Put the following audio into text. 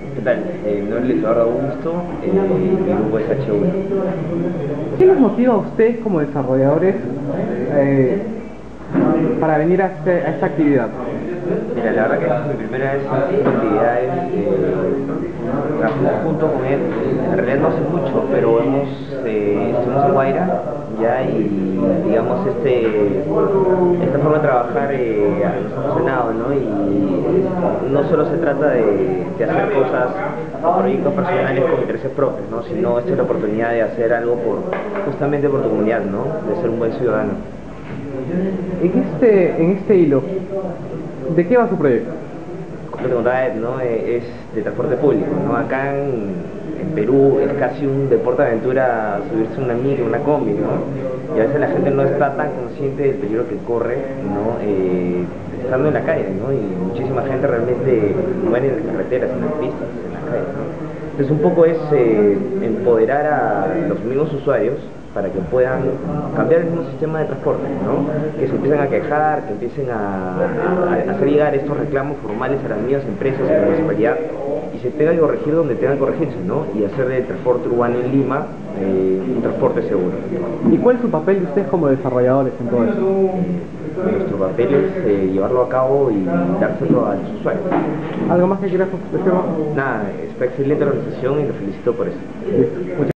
¿Qué tal? Mi nombre es Eduardo Augusto, mi grupo es H1. ¿Qué los motiva a ustedes como desarrolladores eh, para venir a esta actividad? Mira, la verdad que es mi primera vez haciendo actividades, trabajamos junto con él. En realidad no hace mucho, pero estuvimos en Guaira ya y digamos esta forma de trabajar nos ha funcionado, ¿no? Y no solo se trata de hacer cosas o proyectos personales con intereses propios, ¿no? Sino esta es la oportunidad de hacer algo justamente por tu comunidad, ¿no? De ser un buen ciudadano. En este hilo, ¿de qué va su proyecto? Lo que contaba Ed, ¿no? Es de transporte público, ¿no? Acá en Perú es casi un deporte de aventura subirse a una micro, una combi, ¿no? Y a veces la gente no está tan consciente del peligro que corre, ¿no? Estando en la calle, ¿no? Y muchísima gente realmente muere en las carreteras, en las pistas, en las calles, ¿no? Entonces un poco es empoderar a los mismos usuarios para que puedan cambiar el mismo sistema de transporte, ¿no? Que se empiecen a quejar, que empiecen a hacer llegar estos reclamos formales a las mismas empresas, a la municipalidad, y se tenga que corregir donde tenga que corregirse, ¿no? Y hacer del transporte urbano en Lima un transporte seguro. ¿Y cuál es su papel de ustedes como desarrolladores en todo esto? Nuestro papel es llevarlo a cabo y dárselo a los usuarios. ¿Algo más que quieras decir? Nada, está excelente la organización y lo felicito por eso. Listo.